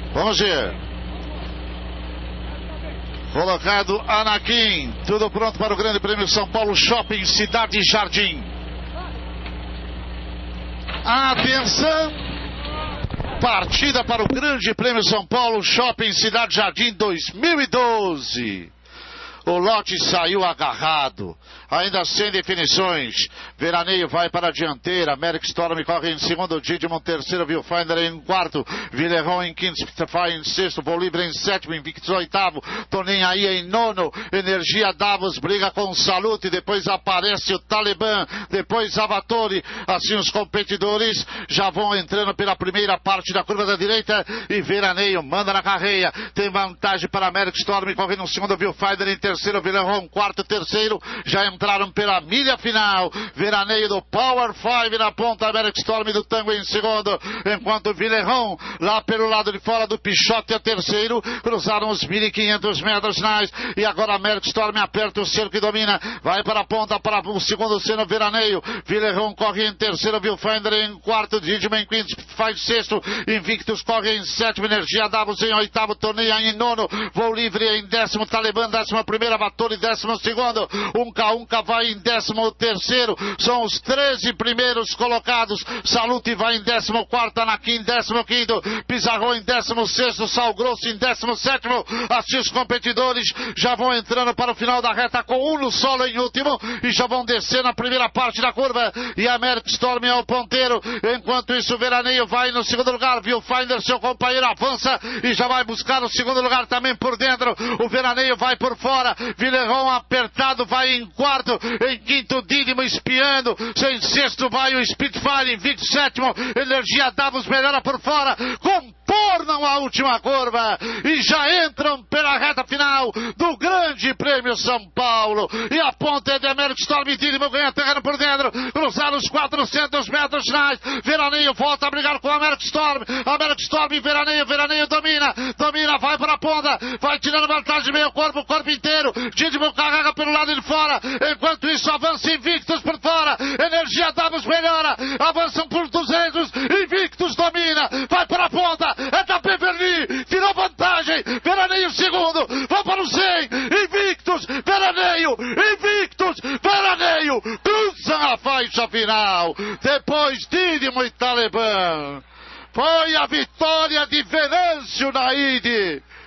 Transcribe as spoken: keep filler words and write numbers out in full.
Vamos ver. Colocado Anakin. Tudo pronto para o Grande Prêmio São Paulo Shopping Cidade Jardim. Atenção. Partida para o Grande Prêmio São Paulo Shopping Cidade Jardim dois mil e doze. O lote saiu agarrado, ainda sem definições. Veraneio vai para a dianteira, Merrick Storm corre em segundo, Didimon terceiro, Viewfinder em quarto, Villerron em quinto, Spitfire em sexto, Bolívar em sétimo, Invictus oitavo, tô nem aí em nono, Energia Davos briga com o Salute, depois aparece o Talibã, depois Avatori. Assim os competidores já vão entrando pela primeira parte da curva da direita e Veraneio manda na carreira, tem vantagem para Merrick Storm correndo em segundo, Viewfinder em terceiro, terceiro, Villerron, quarto, terceiro, já entraram pela milha final. Veraneio do Power five na ponta, Merrick Storm do Tango em segundo, enquanto Villerron lá pelo lado de fora do Pichote é terceiro, cruzaram os mil e quinhentos metros finais, e agora Merrick Storm aperta o cerco e domina, vai para a ponta, para o segundo seno, Veraneio, Villerron corre em terceiro, Viewfinder em quarto, Didimon em quinto, faz sexto, Invictus corre em sétimo, Energia Davos em oitavo, Torneio em nono, Voo Livre em décimo, Talibã décimo primeiro, Avatori décimo segundo, Unca Unca vai em décimo terceiro, são os treze primeiros colocados. Salute vai em décimo quarto, Anakin em décimo quinto, Pizarro em décimo sexto, Sal Grosso em décimo sétimo. Assim os competidores já vão entrando para o final da reta com um no solo em último e já vão descer na primeira parte da curva, e a Merrick Storm é o ponteiro. Enquanto isso, o Veraneio vai no segundo lugar, Viewfinder, seu companheiro, avança e já vai buscar o segundo lugar também por dentro. O Veraneio vai por fora, Villerron apertado vai em quarto, em quinto Didimo espiando, em sexto vai o Spitfire, Invictus sétimo, Energia Davos melhora por fora, contornam a última curva e já entram pela reta final do Grande Prêmio São Paulo, e a ponta é de Merrick Storm e Didimo ganha terreno por dentro, cruzaram os quatrocentos metros finais. Veraneio volta a brigar com a Merrick Storm, a Merrick Storm e Veraneio, Veraneio domina, domina, vai para a ponta, vai tirando vantagem meio corpo, o corpo inteiro, Didimo carrega pelo lado de fora, enquanto isso avança Invictus por fora, Energia Davos melhora, avançam por duzentos, Invictus domina, vai para a ponta, é da Beverly, tirou vantagem, Veraneio segundo, vai para o cem, Invictus, Veraneio, Invictus, Veraneio, cruzam a faixa final, depois Didimo e Talibã. Foi a vitória de Venâncio Naide.